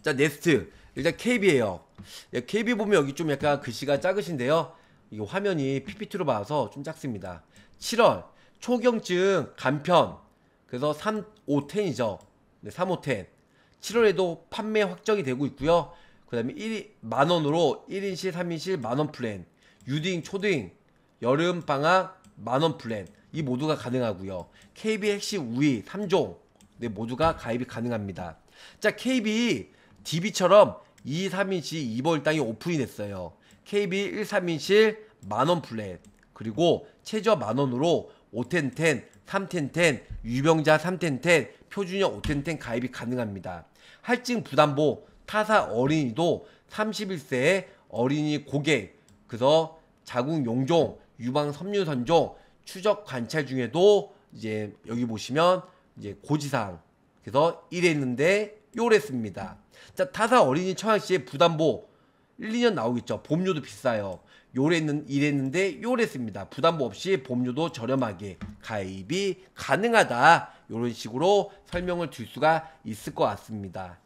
자, 넥스트. 일단 KB에요. KB 보면 여기 좀 약간 글씨가 작으신데요. 이게 화면이 PPT로 봐서 좀 작습니다. 7월 초경증 간편. 그래서 3510이죠. 네, 3510. 7월에도 판매 확정이 되고 있고요. 그 다음에 만원으로 1인실, 3인실 만원 플랜. 유딩, 초딩, 여름방학 만원 플랜. 이 모두가 가능하고요. KB 핵심 우위 3종. 네, 모두가 가입이 가능합니다. 자, KB DB처럼 2, 3인실 2벌당이 오픈이 됐어요. KB 1, 3인실 만원 플랜. 그리고 최저 만원으로 5텐텐, 3텐텐, 유병자 3텐텐, 표준형 5텐텐 가입이 가능합니다. 할증 부담보 타사 어린이도 31세 어린이 고객, 그래서 자궁 용종, 유방 섬유 선종, 추적 관찰 중에도 이제 여기 보시면 이제 고지사항, 그래서 이랬는데 요랬습니다. 자, 타사 어린이 청약시에 부담보 1, 2년 나오겠죠. 보험료도 비싸요. 이랬는데 요랬습니다. 부담보 없이 보험료도 저렴하게 가입이 가능하다. 요런 식으로 설명을 줄 수가 있을 것 같습니다.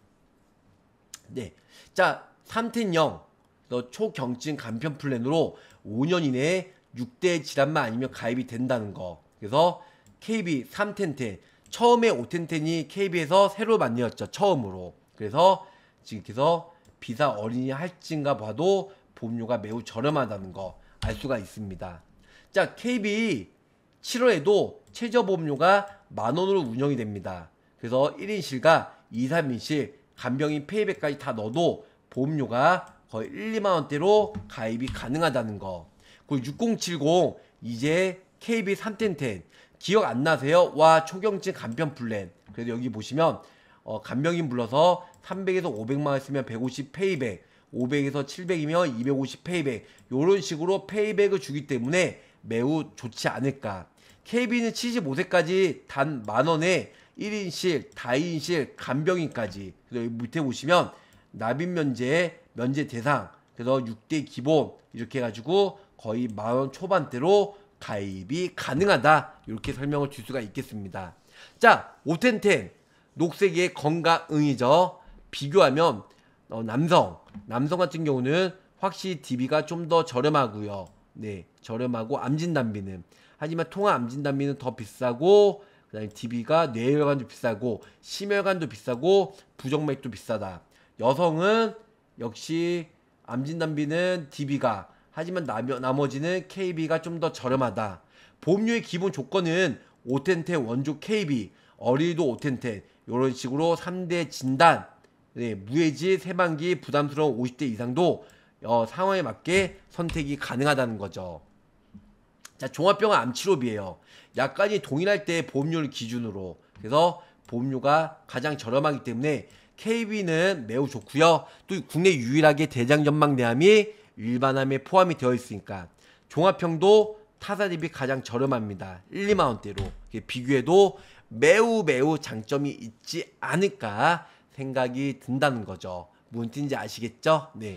네. 자, 3텐형 초경증 간편 플랜으로 5년 이내에 6대 질환만 아니면 가입이 된다는 거. 그래서 KB 3텐텐 처음에 5텐텐이 KB에서 새로 만들었죠. 처음으로. 그래서 지금께서 비사 어린이 할증가 봐도 보험료가 매우 저렴하다는 거 알 수가 있습니다. 자, KB 7월에도 최저 보험료가 만원으로 운영이 됩니다. 그래서 1인실과 2, 3인실 간병인 페이백까지 다 넣어도 보험료가 거의 1, 2만원대로 가입이 가능하다는 거. 그리고 6070 이제 KB 3텐텐 기억 안 나세요? 와, 초경증 간편 플랜. 그래서 여기 보시면 간병인 불러서 300에서 500만원 쓰면 150 페이백, 500에서 700이면 250 페이백, 요런 식으로 페이백을 주기 때문에 매우 좋지 않을까. KB는 75세까지 단 만원에 1인실, 다인실, 간병인까지. 그래서 여기 밑에 보시면 납입 면제 대상, 그래서 6대 기본 이렇게 해가지고 거의 만원 초반대로 가입이 가능하다. 이렇게 설명을 줄 수가 있겠습니다. 자, 5텐텐 녹색의 건강응이죠. 비교하면 남성 같은 경우는 확실히 DB가 좀 더 저렴하고요. 네, 저렴하고 암진단비는, 하지만 통합 암진단비는 더 비싸고, 그 다음에 DB가 뇌혈관도 비싸고 심혈관도 비싸고 부정맥도 비싸다. 여성은 역시 암진단비는 DB가, 하지만 나머지는 KB가 좀 더 저렴하다. 보험료의 기본 조건은 5텐텐 원조 KB, 어린이도 5텐텐, 이런 식으로 3대 진단, 네, 무해지, 새만기, 부담스러운 50대 이상도 상황에 맞게 선택이 가능하다는 거죠. 자, 종합병원 암치료비예요. 약관이 동일할 때 보험료를 기준으로, 그래서 보험료가 가장 저렴하기 때문에 KB는 매우 좋고요. 또 국내 유일하게 대장전망내암이 일반암에 포함이 되어 있으니까 종합형도 타사 대비 가장 저렴합니다. 1, 2만원대로 비교해도 매우 장점이 있지 않을까 생각이 든다는 거죠. 무슨 뜻인지 아시겠죠? 네.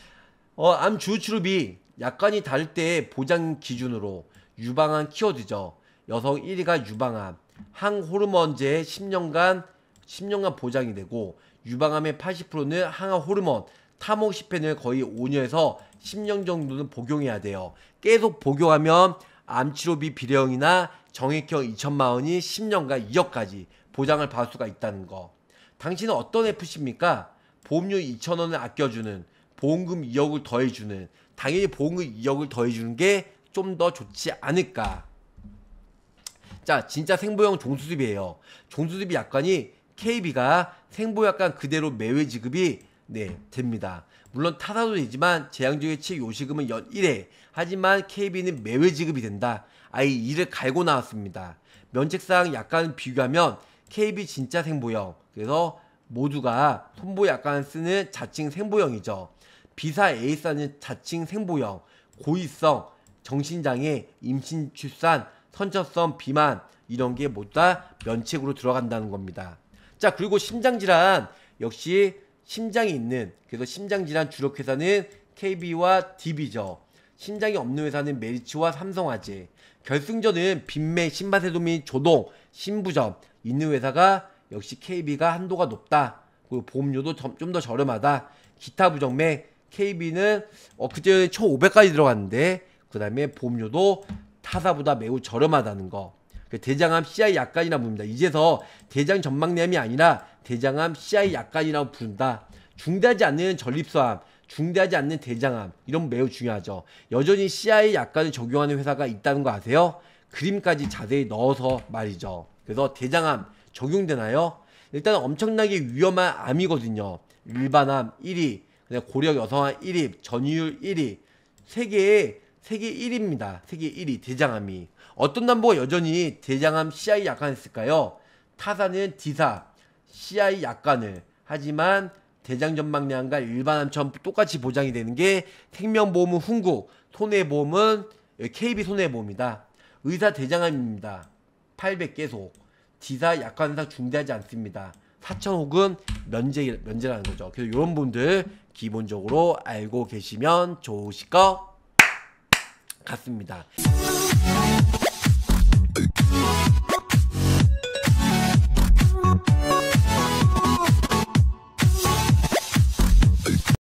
암 주치료비 약관이 다를 때 보장 기준으로 유방암 키워드죠. 여성 1위가 유방암, 항호르몬제 10년간 보장이 되고, 유방암의 80%는 항암 호르몬 타모시펜을 거의 5년에서 10년 정도는 복용해야 돼요. 계속 복용하면 암치료비 비례형이나 정액형 2천만원이 10년간 2억까지 보장을 받을 수가 있다는 거. 당신은 어떤 FC입니까? 보험료 2천원을 아껴주는, 보험금 2억을 더해주는, 당연히 보험금 2억을 더해주는 게 좀 더 좋지 않을까. 자, 진짜 생보형 종수습이에요. 종수습이 약관이 KB가 생보약관 그대로 매회 지급이 됩니다. 물론 타사도 되지만 제한적의 요식금은 연 1회, 하지만 KB는 매회 지급이 된다. 아예 이를 갈고 나왔습니다. 면책사항 약관 비교하면 KB 진짜 생보형, 그래서 모두가 손보 약관 쓰는 자칭 생보형이죠. 비사 A사는 자칭 생보형, 고의성, 정신장애, 임신, 출산, 선천성 비만 이런 게 모두 다 면책으로 들어간다는 겁니다. 자, 그리고 심장질환 역시 심장이 있는, 그래서 심장질환 주력회사는 KB와 DB죠. 심장이 없는 회사는 메리츠와 삼성화재. 결승전은 빈맥, 심바세도 및 조동, 신부점 있는 회사가 역시 KB가 한도가 높다. 그리고 보험료도 좀 더 저렴하다. 기타 부정맥 KB는 그때 1,500까지 들어갔는데 그 다음에 보험료도 타사보다 매우 저렴하다는 거. 대장암 CI 약관이라 부릅니다. 이제서 대장 전막내암이 아니라 대장암 CI 약관이라고 부른다. 중대하지 않는 전립선암, 중대하지 않는 대장암, 이런 매우 중요하죠. 여전히 CI 약관을 적용하는 회사가 있다는 거 아세요? 그림까지 자세히 넣어서 말이죠. 그래서 대장암 적용되나요? 일단 엄청나게 위험한 암이거든요. 일반암 1위, 그다음 고령 여성암 1위, 전이율 1위, 세계 1위입니다. 세계 1위 대장암이. 어떤 남보가 여전히 대장암 CI 약관을 쓸까요? 타사는 D사, CI 약관을. 하지만 대장전막내암과 일반암처럼 똑같이 보장이 되는 게 생명보험은 훈국, 손해보험은 KB 손해보험이다. 의사 대장암입니다. 800개속. D사 약관상 중대하지 않습니다. 4,000혹은 면제라는 거죠. 그래서 이런 분들 기본적으로 알고 계시면 좋으실 것 같습니다.